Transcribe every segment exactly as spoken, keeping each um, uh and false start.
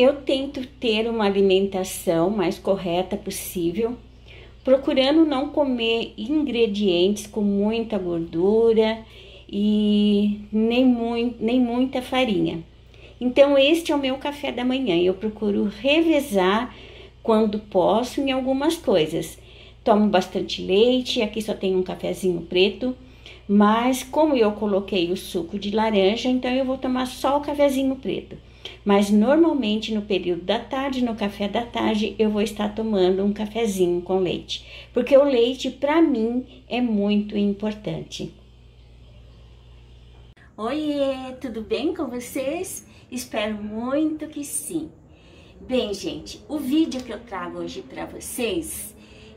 eu tento ter uma alimentação mais correta possível, procurando não comer ingredientes com muita gordura e nem, muito, nem muita farinha. Então, este é o meu café da manhã. Eu procuro revezar quando posso em algumas coisas. Tomo bastante leite, aqui só tem um cafezinho preto, mas como eu coloquei o suco de laranja, então eu vou tomar só o cafezinho preto. Mas normalmente no período da tarde, no café da tarde, eu vou estar tomando um cafezinho com leite, porque o leite para mim é muito importante. Oiê, tudo bem com vocês? Espero muito que sim. Bem, gente, o vídeo que eu trago hoje para vocês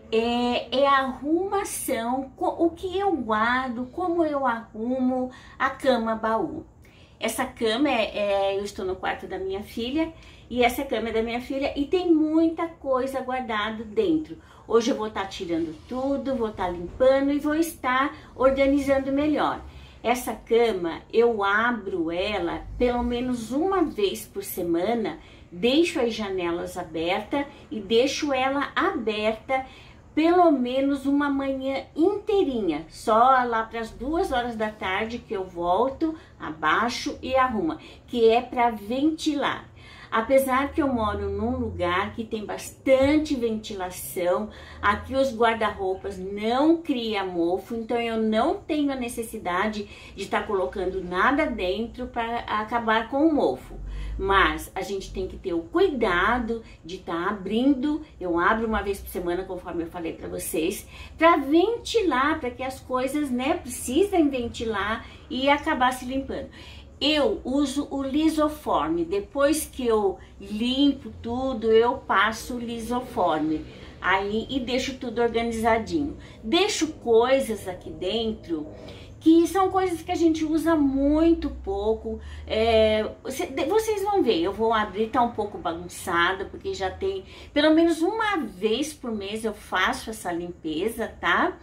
é, é a arrumação, o que eu guardo, como eu arrumo a cama baú. Essa cama, é, é, eu estou no quarto da minha filha, e essa cama é da minha filha e tem muita coisa guardada dentro. Hoje eu vou estar tirando tudo, vou estar limpando e vou estar organizando melhor. Essa cama, eu abro ela pelo menos uma vez por semana, deixo as janelas abertas e deixo ela aberta pelo menos uma manhã inteirinha, só lá para as duas horas da tarde que eu volto, abaixo e arrumo, que é para ventilar. Apesar que eu moro num lugar que tem bastante ventilação, aqui os guarda-roupas não criam mofo, então eu não tenho a necessidade de estar colocando nada dentro para acabar com o mofo. Mas a gente tem que ter o cuidado de estar abrindo, eu abro uma vez por semana, conforme eu falei para vocês, para ventilar, para que as coisas, né, precisem ventilar e acabar se limpando. Eu uso o lisoforme, depois que eu limpo tudo, eu passo o lisoforme aí e deixo tudo organizadinho. Deixo coisas aqui dentro que são coisas que a gente usa muito pouco. É, vocês vão ver, eu vou abrir, tá um pouco bagunçado, porque já tem, pelo menos uma vez por mês eu faço essa limpeza, tá?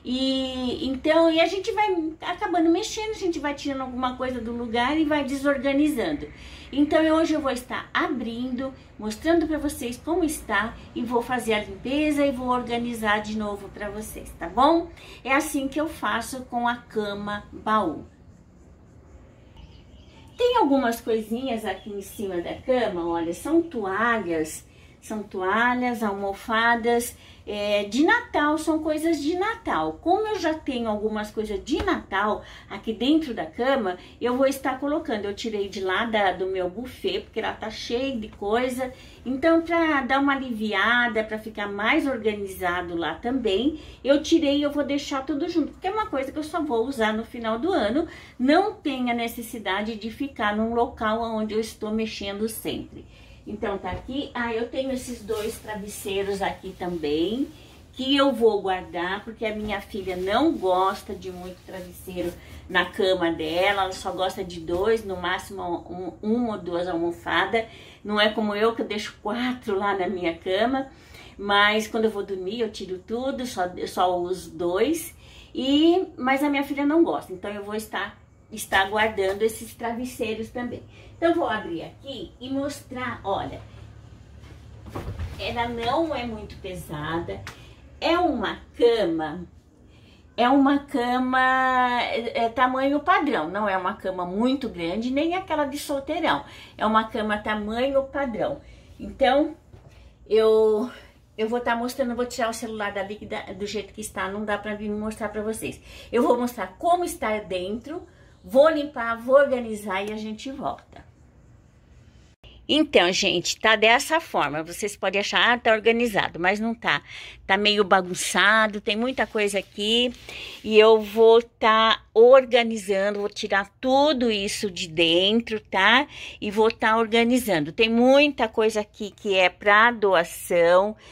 E então, e a gente vai acabando mexendo, a gente vai tirando alguma coisa do lugar e vai desorganizando. Então, hoje eu vou estar abrindo, mostrando para vocês como está e vou fazer a limpeza e vou organizar de novo para vocês, tá bom? É assim que eu faço com a cama baú. Tem algumas coisinhas aqui em cima da cama, olha, são toalhas, são toalhas, almofadas, é, de Natal, são coisas de Natal. Como eu já tenho algumas coisas de Natal aqui dentro da cama, eu vou estar colocando. Eu tirei de lá da, do meu buffet, porque ela tá cheia de coisa. Então, para dar uma aliviada, para ficar mais organizado lá também, eu tirei e eu vou deixar tudo junto, porque é uma coisa que eu só vou usar no final do ano. Não tem a necessidade de ficar num local onde eu estou mexendo sempre. Então, tá aqui. Ah, eu tenho esses dois travesseiros aqui também, que eu vou guardar, porque a minha filha não gosta de muito travesseiro na cama dela, ela só gosta de dois, no máximo um, uma ou duas almofadas. Não é como eu, que eu deixo quatro lá na minha cama, mas quando eu vou dormir eu tiro tudo, só, eu só uso dois, e, mas a minha filha não gosta, então eu vou estar está guardando esses travesseiros também. Então, vou abrir aqui e mostrar, olha, ela não é muito pesada, é uma cama, é uma cama é, é tamanho padrão, não é uma cama muito grande, nem aquela de solteirão, é uma cama tamanho padrão. Então, eu... Eu vou estar mostrando, vou tirar o celular dali do jeito que está, não dá para vir mostrar para vocês. Eu vou mostrar como está dentro, vou limpar, vou organizar e a gente volta. Então, gente, tá dessa forma. Vocês podem achar, ah, tá organizado, mas não tá. Tá meio bagunçado, tem muita coisa aqui. E eu vou tá organizando, vou tirar tudo isso de dentro, tá? E vou tá organizando. Tem muita coisa aqui que é para doação.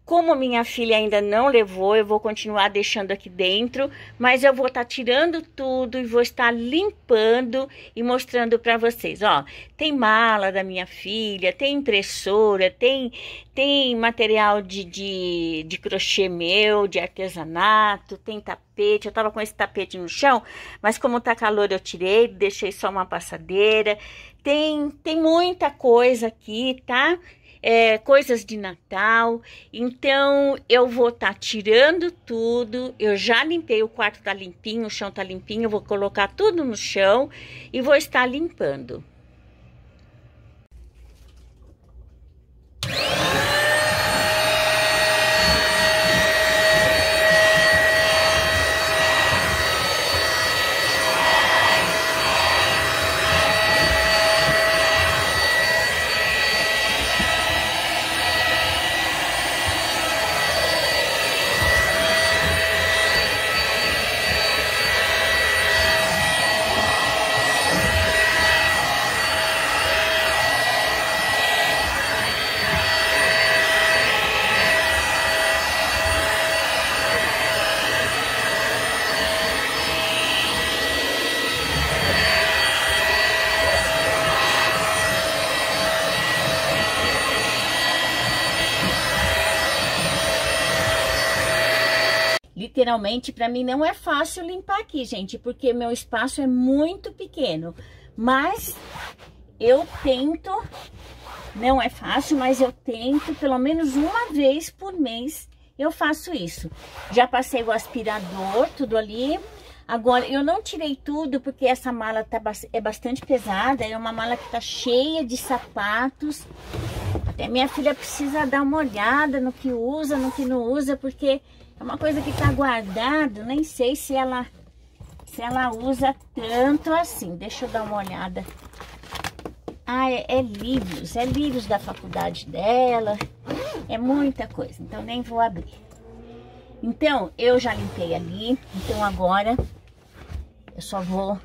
Como minha filha ainda não levou, eu vou continuar deixando aqui dentro, mas eu vou estar tá tirando tudo e vou estar limpando e mostrando para vocês. Ó, tem mala da minha filha, tem impressora, tem, tem material de, de, de crochê meu, de artesanato, tem tapete. Eu tava com esse tapete no chão, mas como tá calor eu tirei, deixei só uma passadeira. Tem, tem muita coisa aqui, tá? É, coisas de Natal, então eu vou estar tá tirando tudo. Eu já limpei, o quarto tá limpinho, o chão tá limpinho, eu vou colocar tudo no chão e vou estar limpando. Literalmente, para mim não é fácil limpar aqui, gente, porque meu espaço é muito pequeno. Mas eu tento, não é fácil, mas eu tento, pelo menos uma vez por mês eu faço isso. Já passei o aspirador, tudo ali. Agora, eu não tirei tudo porque essa mala tá, é bastante pesada. É uma mala que tá cheia de sapatos. Até minha filha precisa dar uma olhada no que usa, no que não usa, porque é uma coisa que tá guardado. Nem sei se ela, se ela usa tanto assim. Deixa eu dar uma olhada. Ah, é, é livros, é livros da faculdade dela. É muita coisa, então nem vou abrir. Então, eu já limpei ali. Então agora eu só vou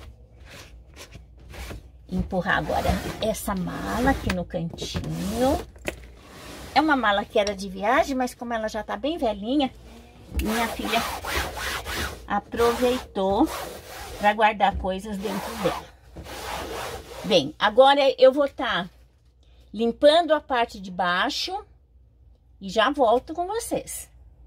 empurrar agora essa mala aqui no cantinho. É uma mala que era de viagem, mas como ela já tá bem velhinha, minha filha aproveitou para guardar coisas dentro dela. Bem, agora eu vou estar limpando a parte de baixo e já volto com vocês.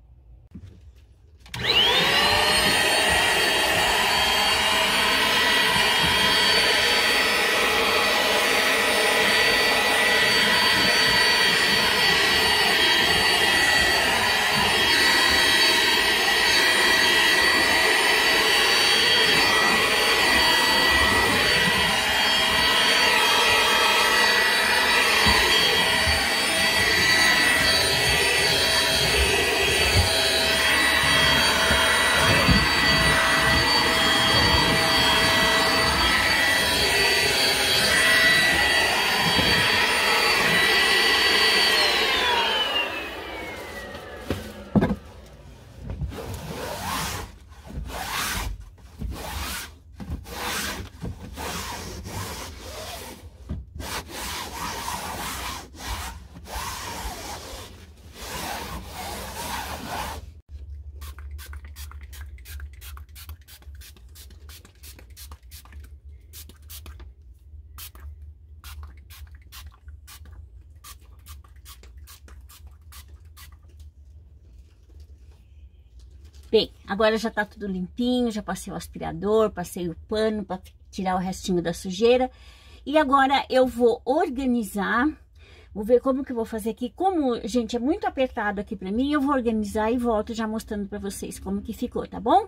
Bem, agora já tá tudo limpinho, já passei o aspirador, passei o pano para tirar o restinho da sujeira. E agora eu vou organizar, vou ver como que eu vou fazer aqui. Como, gente, é muito apertado aqui para mim, eu vou organizar e volto já mostrando para vocês como que ficou, tá bom?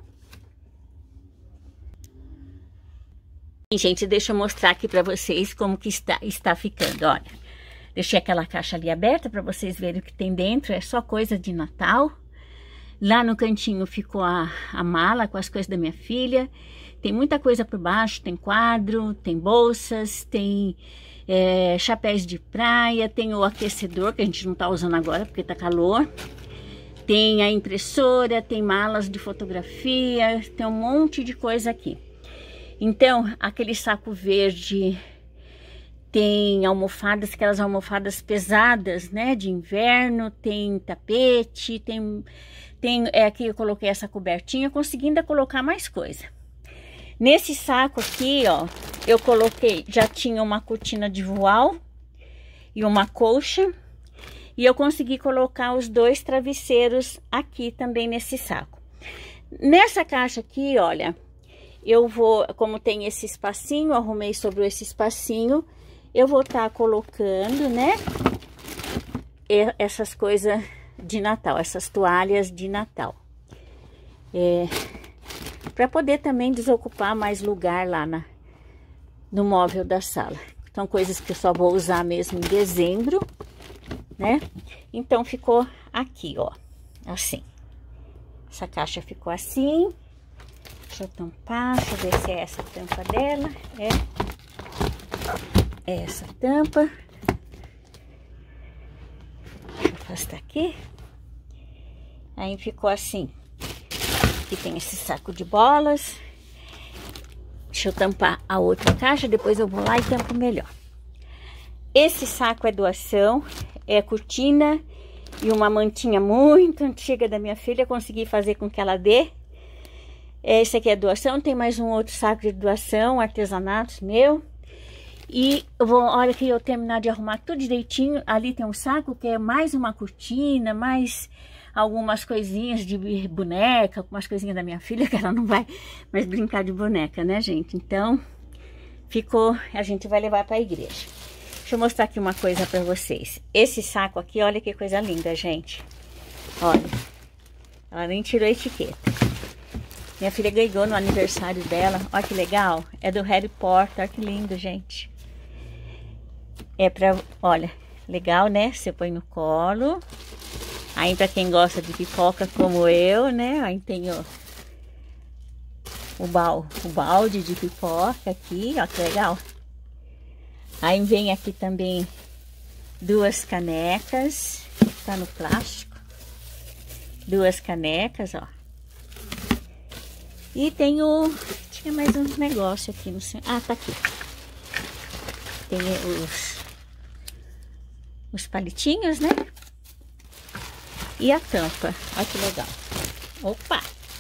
Gente, deixa eu mostrar aqui para vocês como que está, está ficando, olha. Deixei aquela caixa ali aberta para vocês verem o que tem dentro, é só coisa de Natal. Lá no cantinho ficou a, a mala com as coisas da minha filha. Tem muita coisa por baixo, tem quadro, tem bolsas, tem é, chapéus de praia, tem o aquecedor que a gente não tá usando agora porque tá calor. Tem a impressora, tem malas de fotografia, tem um monte de coisa aqui. Então, aquele saco verde tem almofadas, aquelas almofadas pesadas, né, de inverno, tem tapete, tem, tem, é aqui eu coloquei essa cobertinha, consegui ainda colocar mais coisa. Nesse saco aqui, ó, eu coloquei, já tinha uma cortina de voal e uma colcha, e eu consegui colocar os dois travesseiros aqui também nesse saco. Nessa caixa aqui, olha, eu vou, como tem esse espacinho, arrumei sobre esse espacinho, eu vou estar tá colocando, né, essas coisas de Natal, essas toalhas de Natal. É, para poder também desocupar mais lugar lá na, no móvel da sala. São coisas que eu só vou usar mesmo em dezembro, né? Então, ficou aqui, ó, assim. Essa caixa ficou assim. Deixa eu tampar, deixa eu ver se é essa a tampa dela. É, é essa tampa. Deixa eu afastar aqui. Aí ficou assim. Aqui tem esse saco de bolas. Deixa eu tampar a outra caixa, depois eu vou lá e tampo melhor. Esse saco é doação, é cortina e uma mantinha muito antiga da minha filha, consegui fazer com que ela dê. Esse aqui é doação, tem mais um outro saco de doação, artesanatos meu. E eu vou, a hora que eu terminar de arrumar tudo direitinho, ali tem um saco que é mais uma cortina, mais algumas coisinhas de boneca, algumas coisinhas da minha filha, que ela não vai mais brincar de boneca, né, gente? Então, ficou, a gente vai levar para a igreja. Deixa eu mostrar aqui uma coisa para vocês. Esse saco aqui, olha que coisa linda, gente. Olha, ela nem tirou a etiqueta. Minha filha ganhou no aniversário dela, olha que legal. É do Harry Potter, olha que lindo, gente. É pra, olha, legal, né? Você põe no colo. Aí, pra quem gosta de pipoca como eu, né? Aí tem ó, o, bal, o balde de pipoca aqui, ó, que legal. Aí vem aqui também duas canecas, tá no plástico. Duas canecas, ó. E tem o... tinha mais um negócio aqui no centro. Ah, tá aqui. Tem os... os palitinhos, né? E a tampa. Olha que legal. Opa!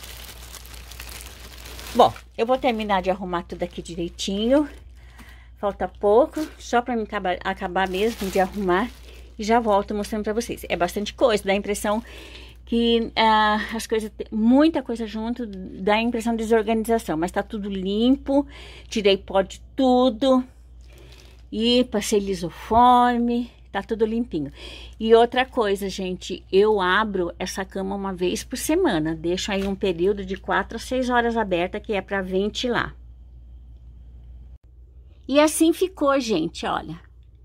Bom, eu vou terminar de arrumar tudo aqui direitinho. Falta pouco, só para me acabar, acabar mesmo de arrumar. E já volto mostrando para vocês. É bastante coisa, dá a impressão que ah, as coisas, muita coisa junto, dá a impressão de desorganização. Mas tá tudo limpo, tirei pó de tudo. E passei lisoforme. Tá tudo limpinho. E outra coisa, gente, eu abro essa cama uma vez por semana. Deixo aí um período de quatro a seis horas aberta, que é para ventilar. E assim ficou, gente, olha.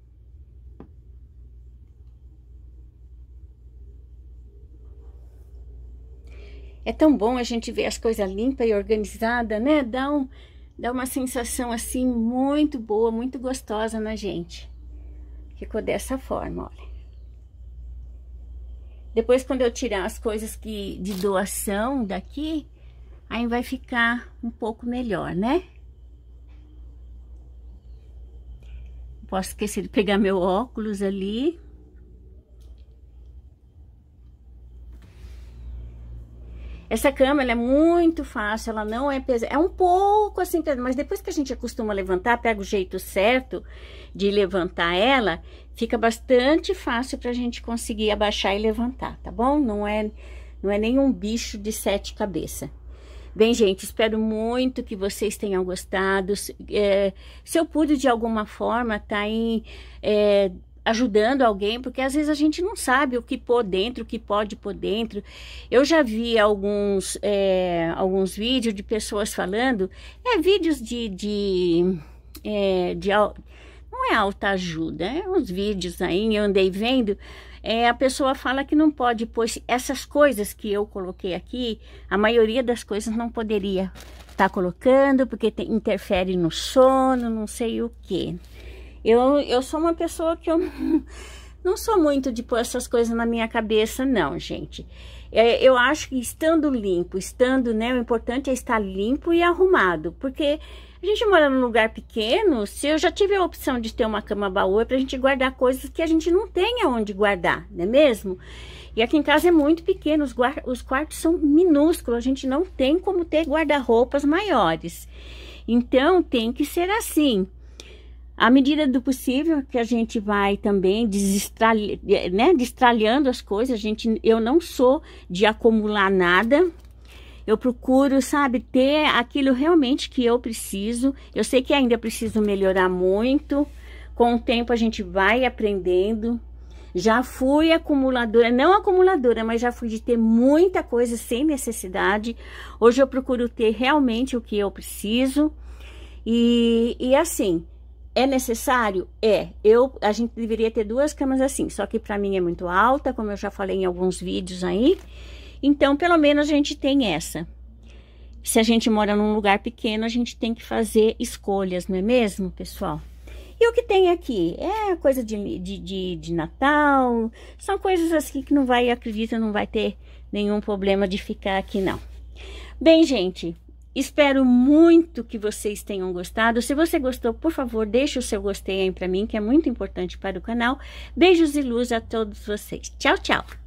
É tão bom a gente ver as coisas limpas e organizadas, né? Dá, um, dá uma sensação assim muito boa, muito gostosa na gente. Ficou dessa forma, olha. Depois, quando eu tirar as coisas que, de doação daqui, aí vai ficar um pouco melhor, né? Posso esquecer de pegar meu óculos ali. Essa cama, ela é muito fácil, ela não é pesada, é um pouco assim, mas depois que a gente acostuma a levantar, pega o jeito certo de levantar ela, fica bastante fácil pra gente conseguir abaixar e levantar, tá bom? Não é, não é nenhum bicho de sete cabeças. Bem, gente, espero muito que vocês tenham gostado. É, se eu pude, de alguma forma, tá aí... É, ajudando alguém, porque às vezes a gente não sabe o que pôr dentro, o que pode pôr dentro. Eu já vi alguns, é, alguns vídeos de pessoas falando, é vídeos de, de, é, de não é autoajuda, é uns vídeos aí, eu andei vendo, é, a pessoa fala que não pode pôr essas coisas que eu coloquei aqui, a maioria das coisas não poderia estar colocando, porque tem, interfere no sono, não sei o que. Eu, eu sou uma pessoa que eu não sou muito de pôr essas coisas na minha cabeça, não, gente. É, eu acho que estando limpo, estando, né, o importante é estar limpo e arrumado, porque a gente mora num lugar pequeno. Se eu já tive a opção de ter uma cama baú, é pra gente guardar coisas que a gente não tem aonde guardar, não é mesmo? E aqui em casa é muito pequeno, os, os quartos são minúsculos, a gente não tem como ter guarda-roupas maiores. Então, tem que ser assim. À medida do possível, que a gente vai também desestralha, né, destralhando as coisas. A gente, eu não sou de acumular nada. Eu procuro, sabe, ter aquilo realmente que eu preciso. Eu sei que ainda preciso melhorar muito. Com o tempo a gente vai aprendendo. Já fui acumuladora, não acumuladora, mas já fui de ter muita coisa sem necessidade. Hoje eu procuro ter realmente o que eu preciso. E, e assim, é necessário? É. Eu, a gente deveria ter duas camas assim, só que pra mim é muito alta, como eu já falei em alguns vídeos aí. Então, pelo menos a gente tem essa. Se a gente mora num lugar pequeno, a gente tem que fazer escolhas, não é mesmo, pessoal? E o que tem aqui? É coisa de, de, de, de Natal. São coisas assim que não vai, acredito, não vai ter nenhum problema de ficar aqui, não. Bem, gente, espero muito que vocês tenham gostado. Se você gostou, por favor, deixe o seu gostei aí pra mim, que é muito importante para o canal. Beijos e luz a todos vocês. Tchau, tchau!